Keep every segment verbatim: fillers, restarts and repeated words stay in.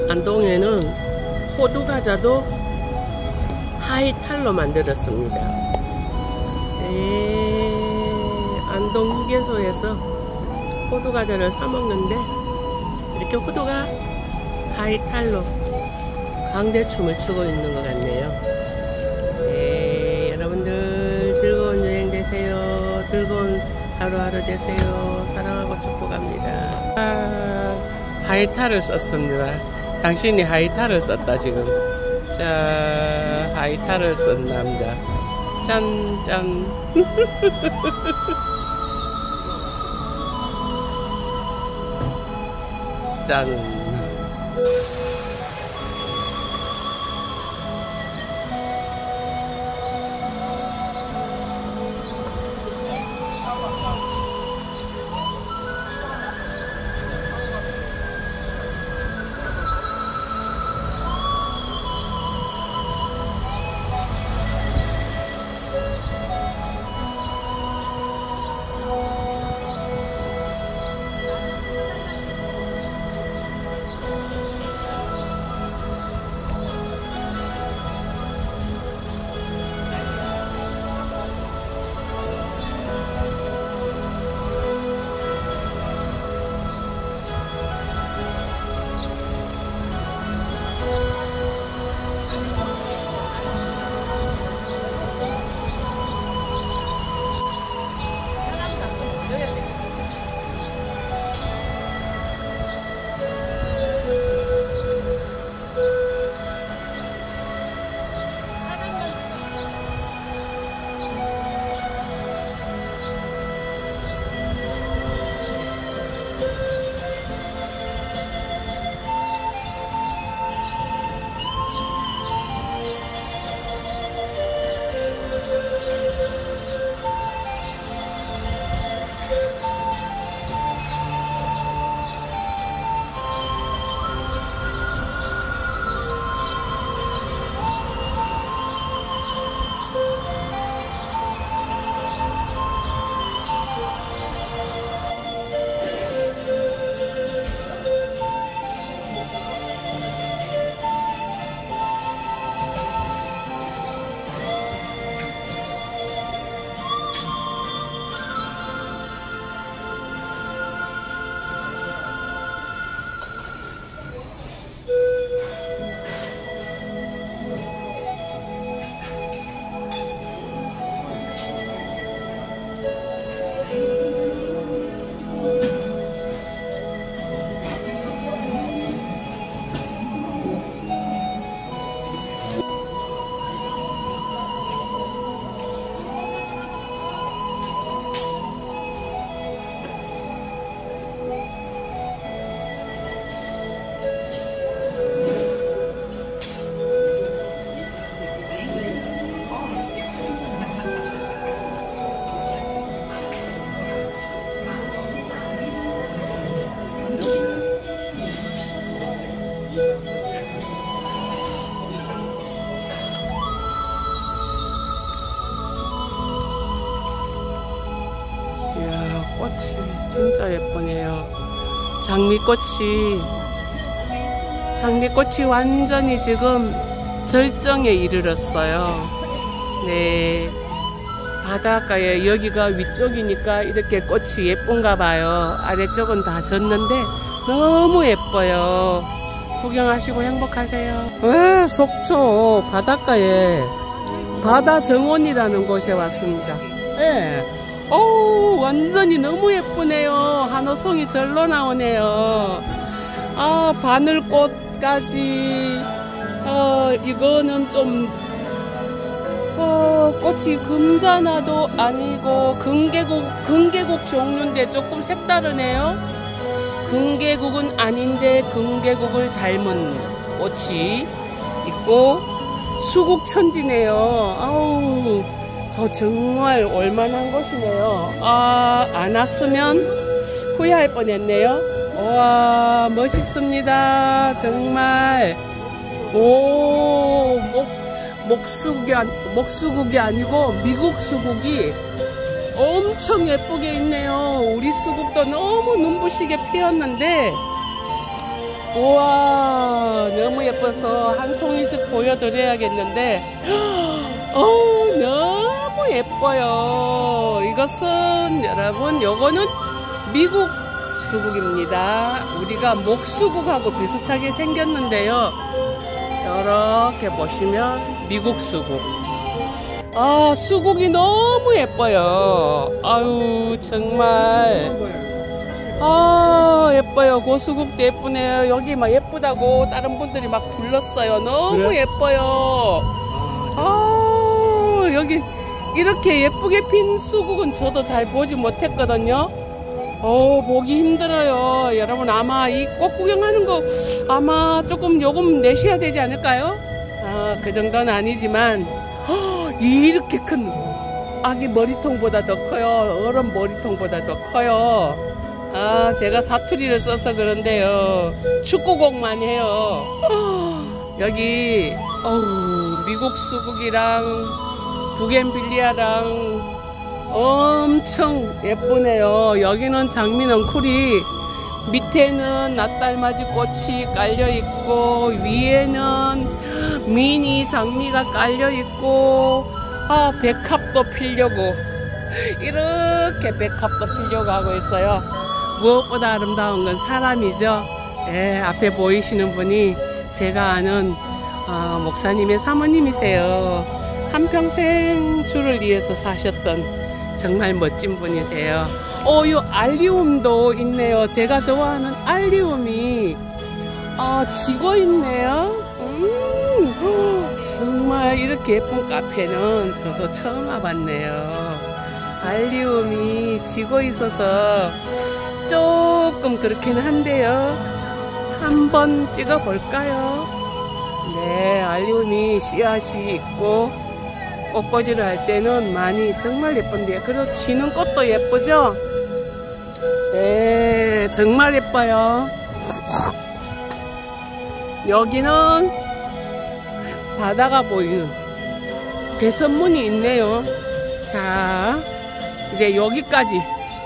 안동에는 호두과자도 하이탈로 만들었습니다. 에... 안동 휴게소에서 호두과자를 사 먹는데 이렇게 호두가 하이탈로 광대춤을 추고 있는 것 같네요. 네, 여러분들 즐거운 여행 되세요. 즐거운 하루하루 되세요. 사랑하고 축복합니다. 아, 하이탈을 썼습니다. 당신이 하이탈을 썼다 지금. 자, 하이탈을 쓴 남자. 짠, 짠. 짠. 꽃이 진짜 예쁘네요. 장미꽃이 장미꽃이 완전히 지금 절정에 이르렀어요. 네, 바닷가에 여기가 위쪽이니까 이렇게 꽃이 예쁜가 봐요. 아래쪽은 다 졌는데 너무 예뻐요. 구경하시고 행복하세요. 네, 속초 바닷가에 바다 정원이라는 곳에 왔습니다. 네. 오, 완전히 너무 예쁘네요. 한호송이 절로 나오네요. 아, 바늘꽃까지. 어, 이거는 좀 어, 꽃이 금자나도 아니고 금계국, 금계국 종류인데 조금 색다르네요. 금계국은 아닌데 금계국을 닮은 꽃이 있고 수국천지네요. 아우, 어, 정말 올만한 곳이네요. 아, 안 왔으면 후회할 뻔했네요. 와, 멋있습니다. 정말. 오, 목, 목수국이, 목수국이 아니고 미국 수국이 엄청 예쁘게 있네요. 우리 수국도 너무 눈부시게 피었는데 우와, 너무 예뻐서 한 송이씩 보여드려야겠는데, 어 너무 예뻐요. 이것은 여러분, 요거는 미국 수국입니다. 우리가 목수국하고 비슷하게 생겼는데요. 이렇게 보시면 미국 수국. 아, 수국이 너무 예뻐요. 아유, 정말. 아, 예뻐요. 고수국도 예쁘네요. 여기 막 예쁘다고 다른 분들이 막 불렀어요. 너무 그래? 예뻐요. 아, 여기 이렇게 예쁘게 핀 수국은 저도 잘 보지 못했거든요. 어, 보기 힘들어요. 여러분, 아마 이 꽃 구경하는 거 아마 조금 요금 내셔야 되지 않을까요? 아, 그 정도는 아니지만, 허, 이렇게 큰 아기 머리통보다 더 커요. 어른 머리통보다 더 커요. 아, 제가 사투리를 써서 그런데요. 축구공만 해요. 허, 여기, 어우, 미국 수국이랑 부겐빌리아랑 엄청 예쁘네요. 여기는 장미넝쿨이 밑에는 낫달맞이 꽃이 깔려있고 위에는 미니 장미가 깔려있고, 아, 백합도 피려고 이렇게 백합도 피려고 하고 있어요. 무엇보다 아름다운 건 사람이죠. 예, 앞에 보이시는 분이 제가 아는 어, 목사님의 사모님이세요. 한평생 주를 위해서 사셨던 정말 멋진 분이세요. 어, 이 알리움도 있네요. 제가 좋아하는 알리움이 어, 지고 있네요. 음, 정말 이렇게 예쁜 카페는 저도 처음 와봤네요. 알리움이 지고 있어서 조금 그렇기는 한데요. 한번 찍어 볼까요? 네, 알리움이 씨앗이 있고 꽃꽂이를 할 때는 많이 정말 예쁜데요. 그리고 지는 꽃도 예쁘죠? 네, 정말 예뻐요. 여기는 바다가 보이는 개선문이 있네요. 자, 이제 여기까지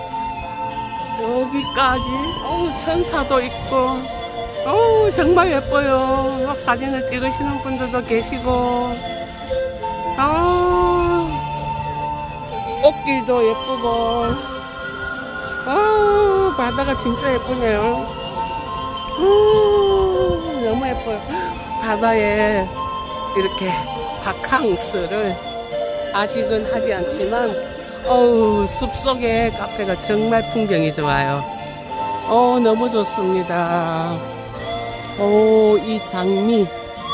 여기까지 어우, 천사도 있고, 어우, 정말 예뻐요. 막 사진을 찍으시는 분들도 계시고, 아, 꽃길도 예쁘고, 아, 바다가 진짜 예쁘네요. 음, 너무 예뻐요. 바다에 이렇게 바캉스를 아직은 하지 않지만, 어우, 숲속의 카페가 정말 풍경이 좋아요. 어, 너무 좋습니다. 오, 이 장미,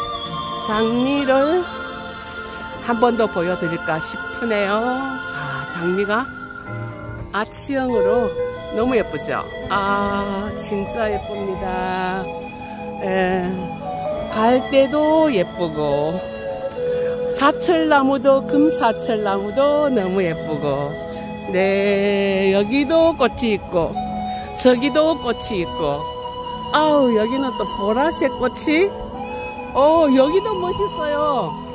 장미를 한 번 더 보여드릴까 싶으네요. 자, 장미가 아치형으로 너무 예쁘죠? 아, 진짜 예쁩니다. 에, 갈대도 예쁘고, 사철나무도, 금사철나무도 너무 예쁘고, 네, 여기도 꽃이 있고, 저기도 꽃이 있고, 아우, 여기는 또 보라색 꽃이, 어, 여기도 멋있어요.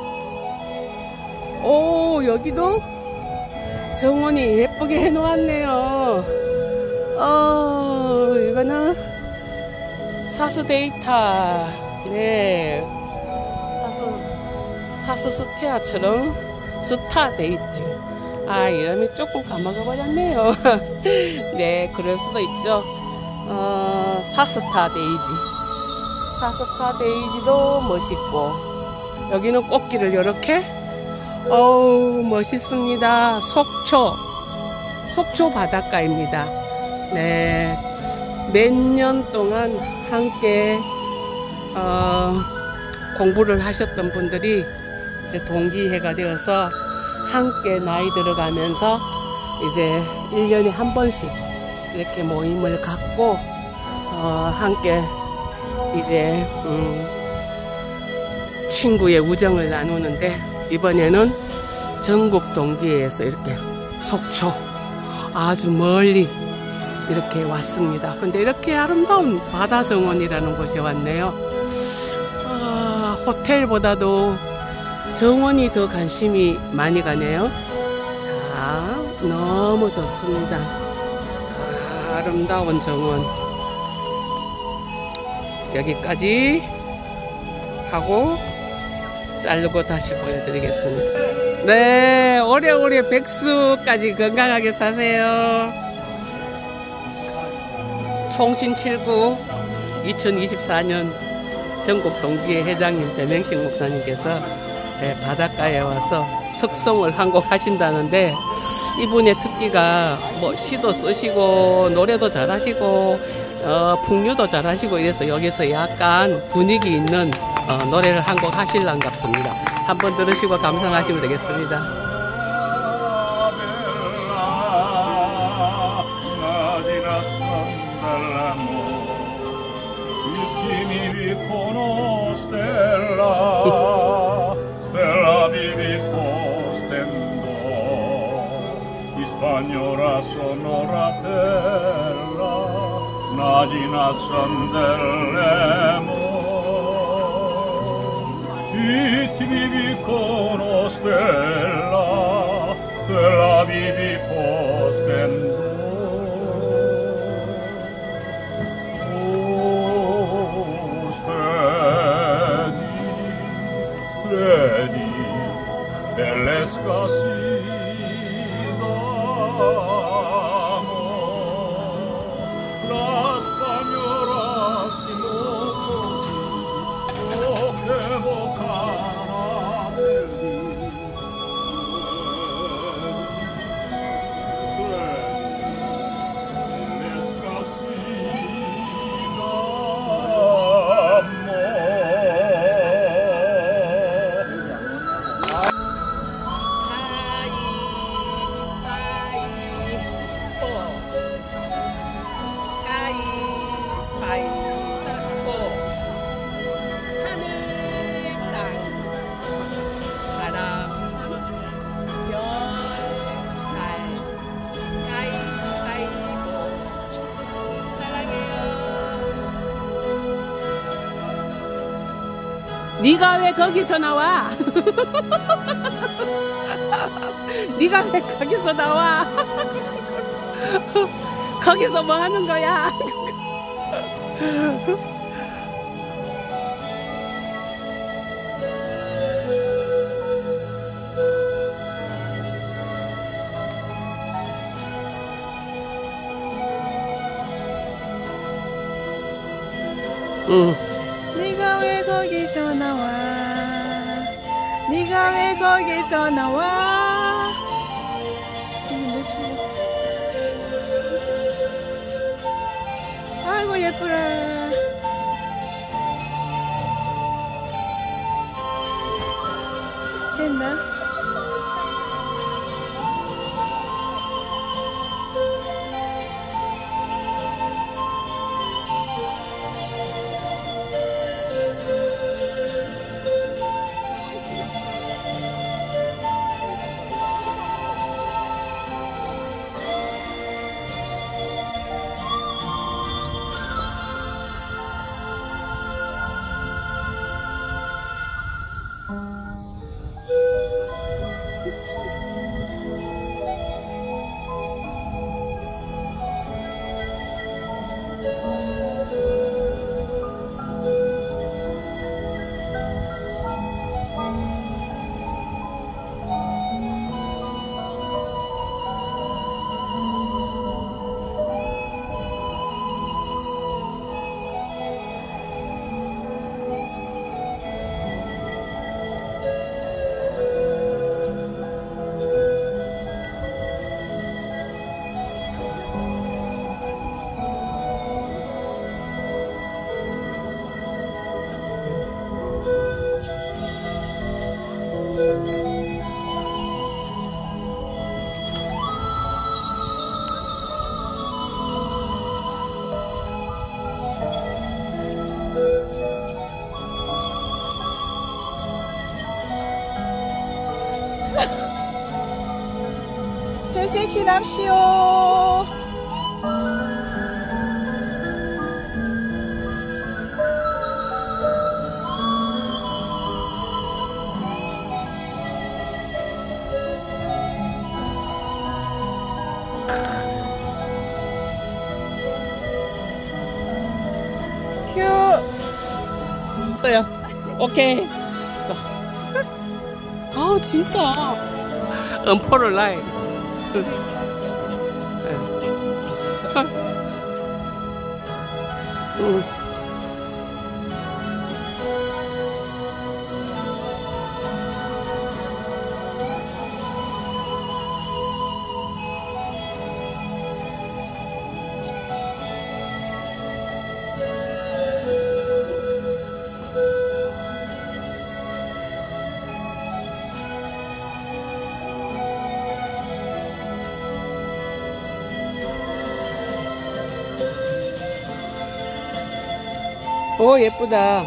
오, 여기도 정원이 예쁘게 해놓았네요. 어, 이거는 사스데이타, 네, 사스, 사스스테아처럼 스타데이트. 아, 이름이 조금 까먹어버렸네요. 네, 그럴 수도 있죠. 어, 사스타데이지. 사스타데이지도 멋있고, 여기는 꽃길을 이렇게, 어우, 멋있습니다. 속초, 속초 바닷가입니다. 네, 몇 년 동안 함께 어, 공부를 하셨던 분들이 이제 동기회가 되어서 함께 나이 들어가면서 이제 일 년에 한 번씩 이렇게 모임을 갖고 어, 함께 이제 음, 친구의 우정을 나누는데, 이번에는 전국 동기회에서 이렇게 속초 아주 멀리 이렇게 왔습니다. 근데 이렇게 아름다운 바다 정원이라는 곳에 왔네요. 아, 호텔보다도 정원이 더 관심이 많이 가네요. 자, 너무 좋습니다. 아, 아름다운 정원. 여기까지 하고 자르고 다시 보여드리겠습니다. 네, 오래오래 백수까지 건강하게 사세요. 총신칠구 이천이십사 년 전국 동지회 회장님 배명식 목사님께서 바닷가에 와서 특송을 한 곡 하신다는데, 이분의 특기가 뭐 시도 쓰시고 노래도 잘하시고 어, 풍류도 잘하시고 이래서 여기서 약간 분위기 있는 어, 노래를 한 곡 하실란 같습니다. 한번 들으시고 감상하시면 되겠습니다. Spagnola sonora bella, nagina sandelemo, it vivi con stella, stella vivi postendo. Oh, steady, steady, belle scassi. 네가 왜 거기서 나와? 네가 왜 거기서 나와? 거기서 뭐 하는 거야? 응. 네가 왜 거기서 나와? 네가 왜 거기서 나와? 아이고 예쁘라. 됐나? 새색시납시오. 큐. 알았어요. 오케이. 아 진짜. 음포를 라이. 응. 오 예쁘다.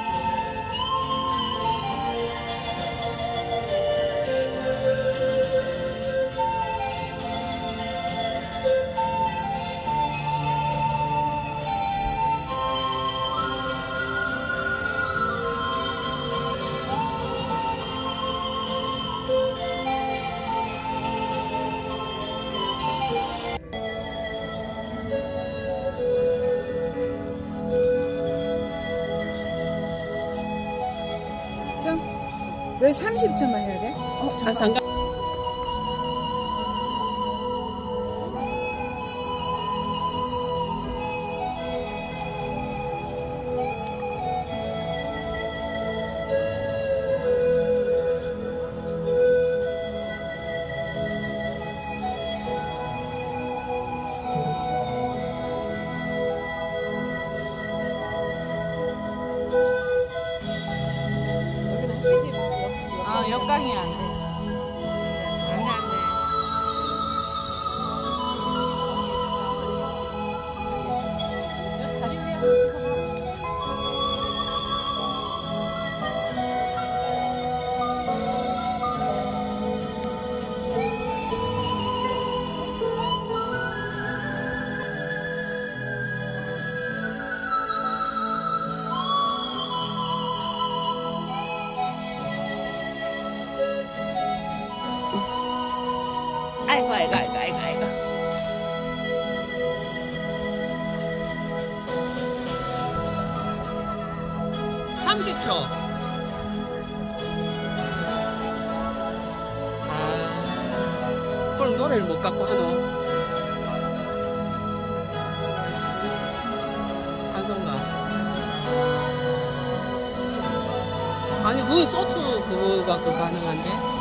왜 삼십 초만 해야 돼? 어, 아, 잠깐. 역강이 안 돼. 안 돼, 안 돼. 다리 위에 한번 아이고 아이고 아이고 아이고 아이고. 삼십 초. 아, 그럼 노래를 못 갖고 하노? 반성가. 아니 그건 소트 그거가 그 가능한데?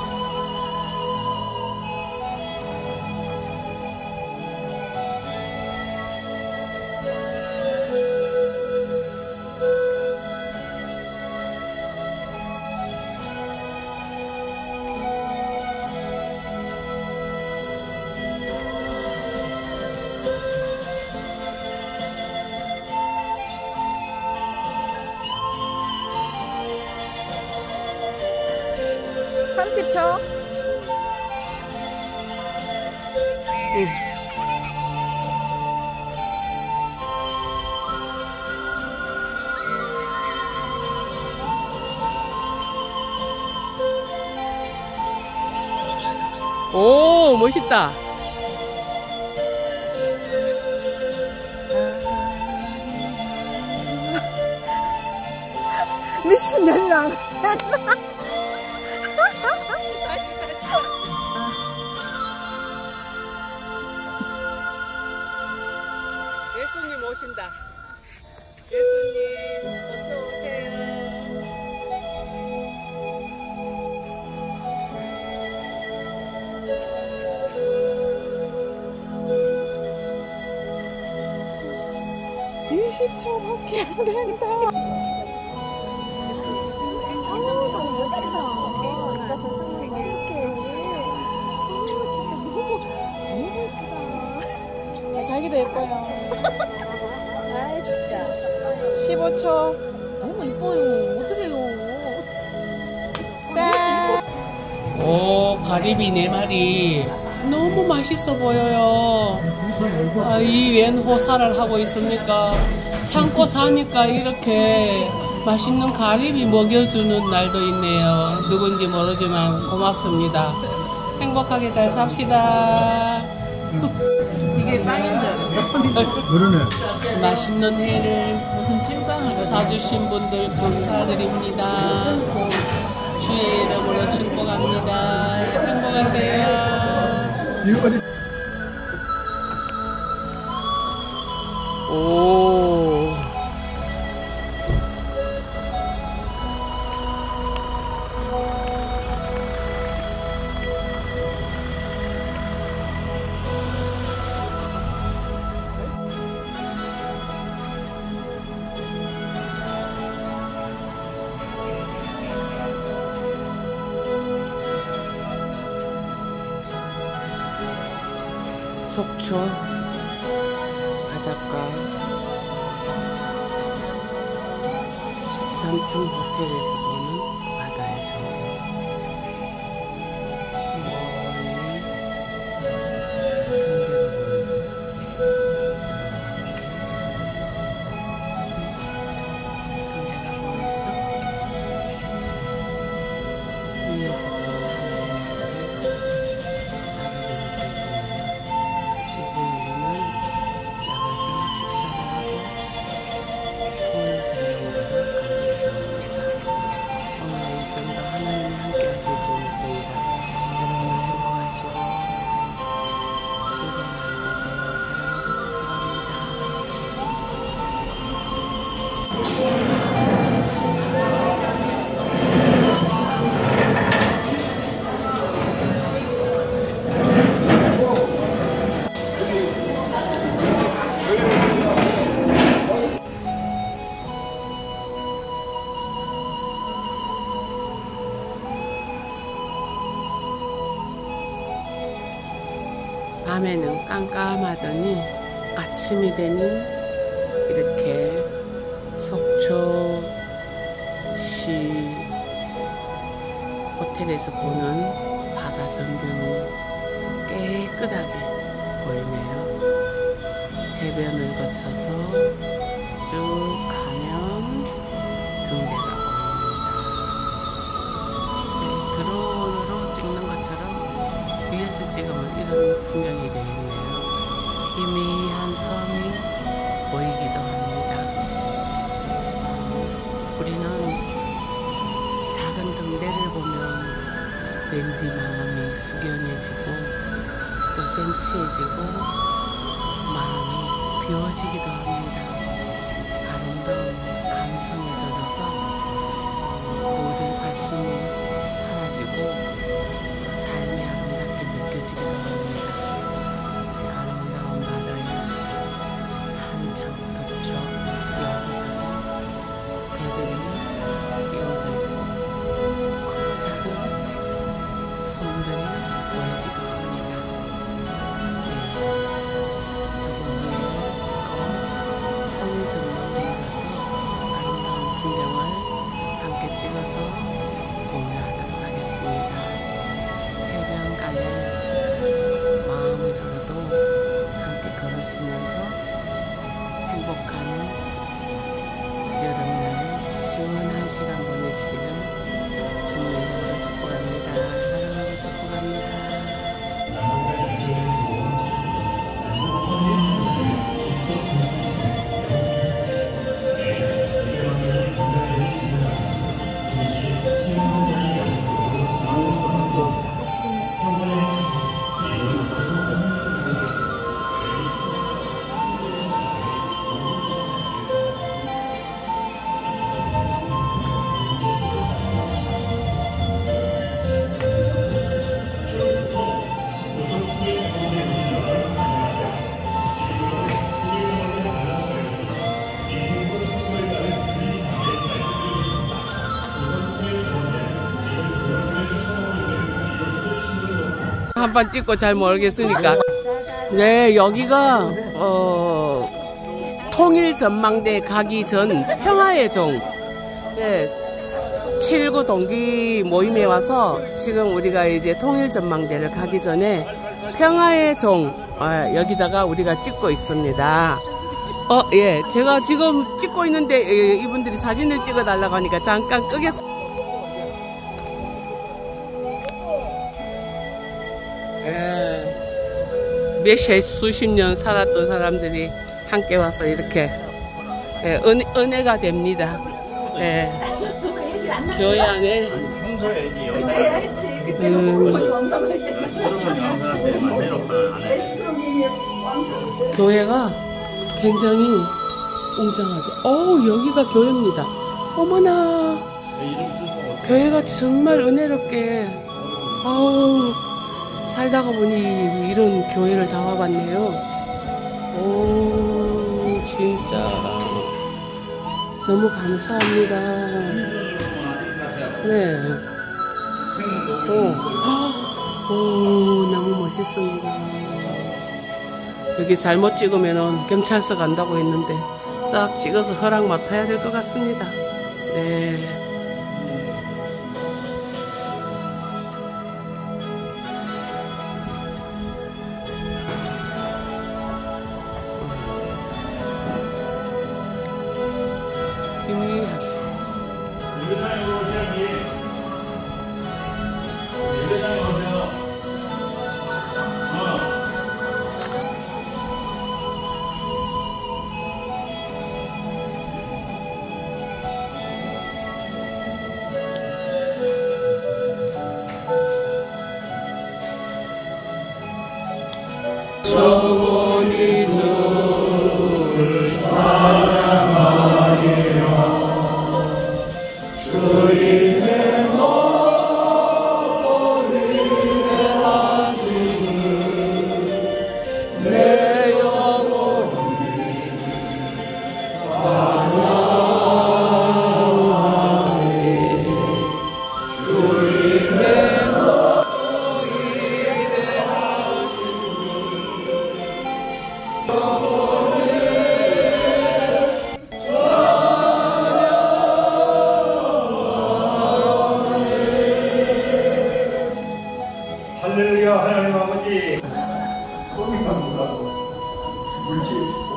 삼십 초. 응. 오 멋있다. 미친년이랑. 예수님 오신다. 예수님 어서 오세요. 이십 초밖에 안 된다. 어우, 너무 멋지다. 진짜 세상에 어떡해. 어우, 진짜 너무, 너무 예쁘다. 아, 자기도 예뻐요. 아, 진짜. 십오 초. 너무 이뻐요. 어떡해요. 짠. 오 가리비 네 마리 너무 맛있어 보여요. 아, 이 웬 호사를 하고 있습니까? 참고 사니까 이렇게 맛있는 가리비 먹여주는 날도 있네요. 누군지 모르지만 고맙습니다. 행복하게 잘 삽시다. 이게 이게 빵인 줄 알았어. 그러네. 맛있는 회를 무슨 찐빵을 사주신 분들 감사드립니다. 주의 이름으로 축복합니다. 행복하세요. 이거 어디? 오. 속초 바닷가 십삼 층 호텔에서 보는 바다의 전경. 멀리 등대가 보입니다. 등대가 보여서 위에서 보는 하늘 모습을 색다르게 느껴지네요. 이제 우리는 나가서 식사를 하고 통일전망대로 가보겠습니다. 오늘 일정도 하나님이 함께 하실 줄 믿습니다. 여러분 행복하시고 즐거운 하루 되세요. 사랑하고 축복합니다. 밤에는 깜깜하더니 아침이 되니 이렇게 속초시 호텔에서 보는 바다 전경이 깨끗하게 보이네요. 해변을 거쳐서 쭉 가면 등대가 보입니다. 네, 드론으로 찍는 것처럼 위에서 찍으면 이런 풍경이 되겠네요. 희미한 섬이 보이기도 합니다. 어, 우리는 작은 등대를 보면 왠지 마음이 숙연해지고 또 센치해지고 마음이 비워지기도 합니다. 아름다운 감성에 젖어서 어, 모든 사심이 사라지고 삶이 아름답게 느껴지기도 합니다. 아름다운 바다에 한쪽, 두쪽, 여기저기 배들이 끼워져 있고 그 작은 섬들이 보이기도 합니다. 네, 조금 후에 또 통일전망대에 가서 아름다운 풍경을 함께 찍어서 공유하도록 하겠습니다. 해변가에 마음으로라도 함께 걸으시면서 행복한 여름날 시원한 시간 보내시기를 주님의 이름으로 축복합니다. 사랑하고 축복합니다. 한 번 찍고 잘 모르겠으니까. 네, 여기가 어, 통일전망대 가기 전 평화의 종 네, 칠구 동기 모임에 와서 지금 우리가 이제 통일전망대를 가기 전에 평화의 종 아, 여기다가 우리가 찍고 있습니다. 어, 예, 제가 지금 찍고 있는데 예, 이분들이 사진을 찍어 달라고 하니까 잠깐 끄겠습니다. 예. 몇십 수십 년 살았던 사람들이 함께 와서 이렇게 예, 은, 은혜가 됩니다. 예. 교회 안에 음, 교회가 굉장히 웅장하게. 어우, 여기가 교회입니다. 어머나, 교회가 정말 은혜롭게. 어우, 살다가 보니 이런 교회를 다 와봤네요. 오, 진짜 너무 감사합니다. 네. 오, 오, 너무 멋있습니다. 여기 잘못 찍으면은 경찰서 간다고 했는데 쫙 찍어서 허락 맡아야 될 것 같습니다. 네. 영원히 주를 찬양하리라. 주님의 머리를 하시니 내 영혼이 찬양하리. 주님의 할렐루야. 하나님 아버지, 거기만 몰라도 물질을 주고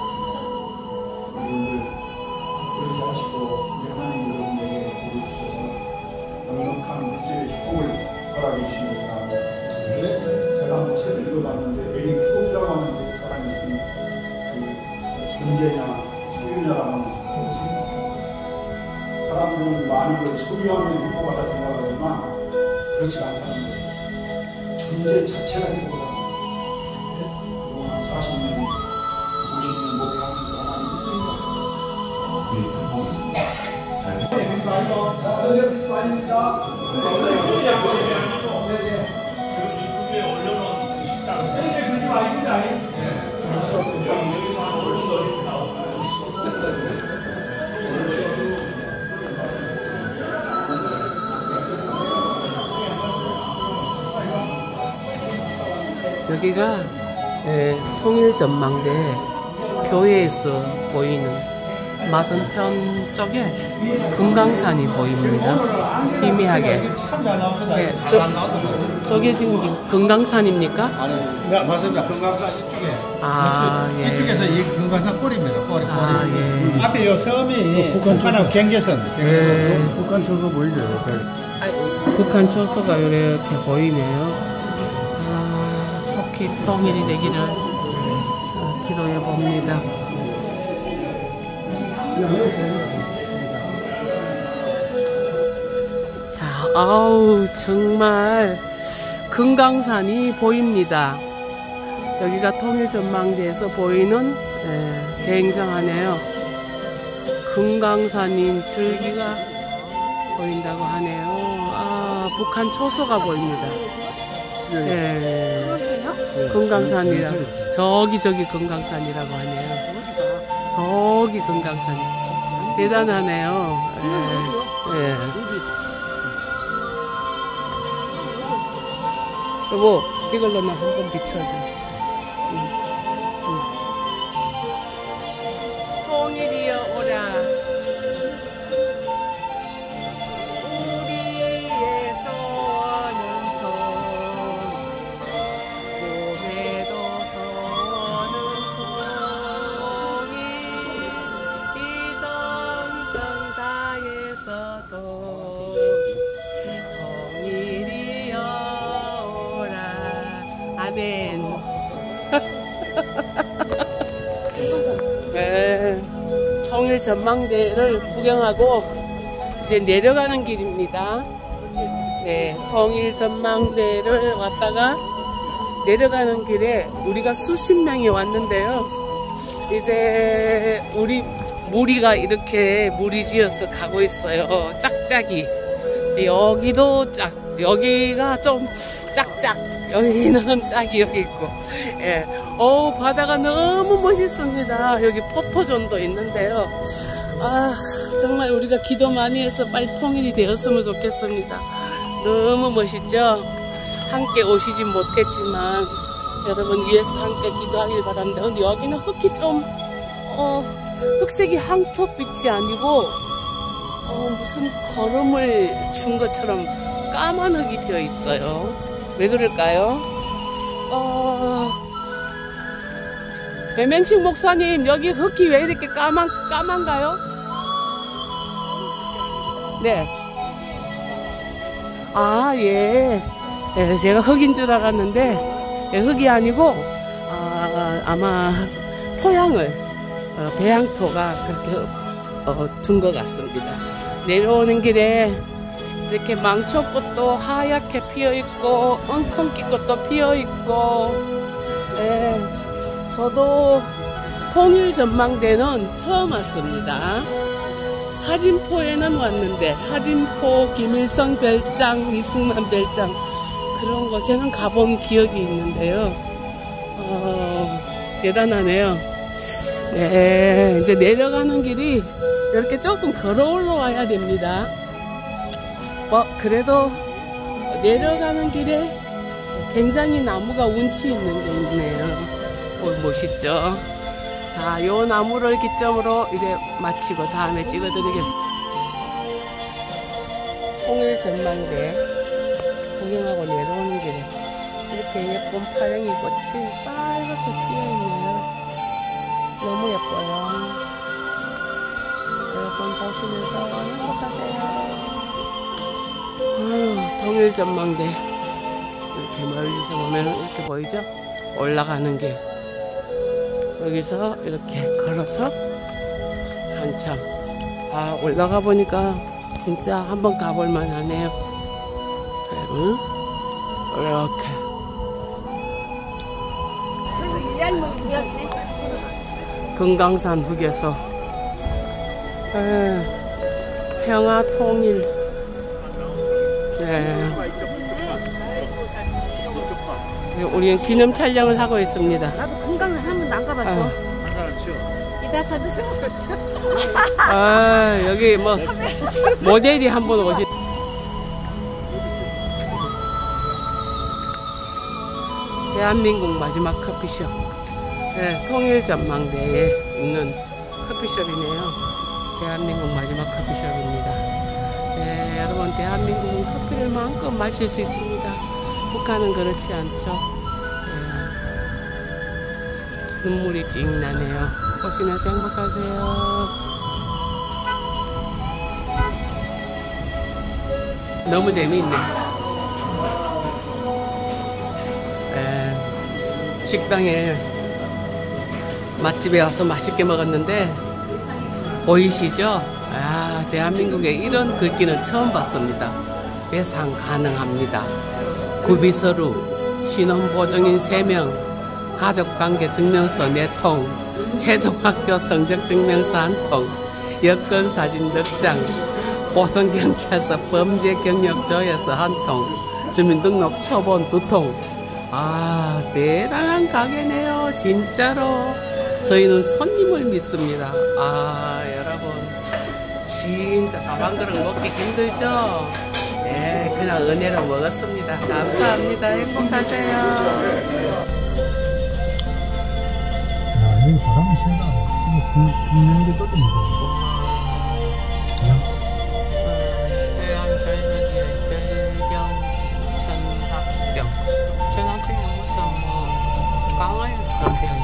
우리를 그렇게 하시고 우리 하나님 여러분에게 복을 주셔서 넉넉한 물질의 축복을 허락해 주십니다. 제가 한번 책을 읽어봤는데 에릭 프롬이라고 하는 사람이 있습니다. 그 존재냐 소유냐라는 것이 있습니다. 사람들은 많은 걸 소유하면 행복하다 생각하지만 그렇지 않다는 거예요. 존재 자체가 행복하다. 그동안 사십 년, 오십 년 목회하면서 하나님 있습니다. 그게 행복이 있습니다. 여기가 예, 통일전망대 교회에서 보이는 맞은편 쪽에 금강산이 보입니다. 희미하게. 예, 저, 저게 지금 금강산입니까? 아니, 네, 맞습니다. 금강산 이쪽에. 아, 이쪽, 예. 이쪽에서 이 금강산 꼬리입니다. 꼬리, 꼬리. 아, 예. 앞에 요 섬이 북한하고 경계선. 예. 북한 초소 보이죠? 북한 초소가 이렇게 보이네요. 아, 속히 통일이 되기를 아, 기도해 봅니다. 자, 아우 정말 금강산이 보입니다. 여기가 통일전망대에서 보이는 예, 굉장하네요. 금강산님 줄기가 보인다고 하네요. 아, 북한 초소가 보입니다. 예. 금강산이라 저기 저기 금강산이라고 하네요. 저기 금강산 대단하네요. 예. 예. 여보, 이걸로 나 한번 비춰줘. 응. 응. 통일이여 오라. 우리의 소원은 꿈에도 소원은 통일. 이 성성 다에서도 통일이여 오라. 아멘. 통일 전망대를 구경하고 이제 내려가는 길입니다. 네, 통일 전망대를 왔다가 내려가는 길에 우리가 수십 명이 왔는데요. 이제 우리 무리가 이렇게 무리지어서 가고 있어요. 짝짝이. 여기도 짝, 여기가 좀 짝짝, 여기는 짝이 여기 있고. 예. 어우, 바다가 너무 멋있습니다. 여기 포토존도 있는데요. 아, 정말 우리가 기도 많이 해서 빨리 통일이 되었으면 좋겠습니다. 너무 멋있죠? 함께 오시진 못했지만 여러분 위해서 함께 기도하길 바랍니다. 근데 여기는 흙이 좀 어, 흑색이 황토빛이 아니고 어, 무슨 거름을 준 것처럼 까만 흙이 되어 있어요. 왜 그럴까요? 어, 배명식 목사님, 여기 흙이 왜 이렇게 까만, 까만가요? 네. 아, 예. 예, 제가 흙인 줄 알았는데, 예, 흙이 아니고, 아, 아마 토양을, 어, 배양토가 그렇게 어, 둔 것 같습니다. 내려오는 길에 이렇게 망초꽃도 하얗게 피어있고, 엉겅퀴꽃도 피어있고, 예, 저도 통일 전망대는 처음 왔습니다. 하진포에는 왔는데, 하진포, 김일성 별장, 이승만 별장, 그런 곳에는 가본 기억이 있는데요. 어, 대단하네요. 네, 이제 내려가는 길이 이렇게 조금 걸어 올라와야 됩니다. 어, 그래도 내려가는 길에 굉장히 나무가 운치 있는 게 있네요. 어, 멋있죠? 자, 요 나무를 기점으로 이제 마치고 다음에 찍어드리겠습니다. 통일 전망대 구경하고 내려오는 길에 이렇게 예쁜 파랭이 꽃이 빨갛게 피어있네요. 너무 예뻐요. 여러분 보시면서 행복하세요. 아유, 통일 전망대 이렇게 멀리서 보면 이렇게 보이죠? 올라가는 길. 여기서 이렇게 걸어서 한참 아, 올라가 보니까 진짜 한번 가볼만 하네요. 응? 이렇게 금강산 북에서 에, 평화 통일. 네. 우리는 기념 촬영을 하고 있습니다. 나도 금강산 한 번도 안 가봤어. 아. 이다사도 생각했죠. 아, 여기 뭐 모델이 한 번 오시. 대한민국 마지막 커피숍. 네, 통일 전망대에 있는 커피숍이네요. 대한민국 마지막 커피숍입니다. 네, 여러분 대한민국은 커피를 마음껏 마실 수 있습니다. 북한은 그렇지 않죠. 네. 눈물이 찡 나네요. 보시면서 행복하세요. 너무 재미있네. 에, 식당에 맛집에 와서 맛있게 먹었는데 보이시죠? 아, 대한민국에 이런 글귀는 처음 봤습니다. 예상 가능합니다. 구비서류, 신원보증인 세 명, 가족관계 증명서 네 통, 최종학교 성적증명서 한 통, 여권사진 넉 장, 보성경찰서 범죄경력조회서 한 통, 주민등록 초본 두 통. 아, 대단한 가게네요. 진짜로. 저희는 손님을 믿습니다. 아, 여러분. 진짜 밥 한 그릇 먹기 힘들죠? 네, 그냥 은혜로 먹었습니다. 감사합니다. 행복하세요. 여기 바람이 신다. 이거 굽는 게 또좀 무서워. 해안 절벽의 절경 천합정. 천합정이 무슨 뭐 강화역처럼 되어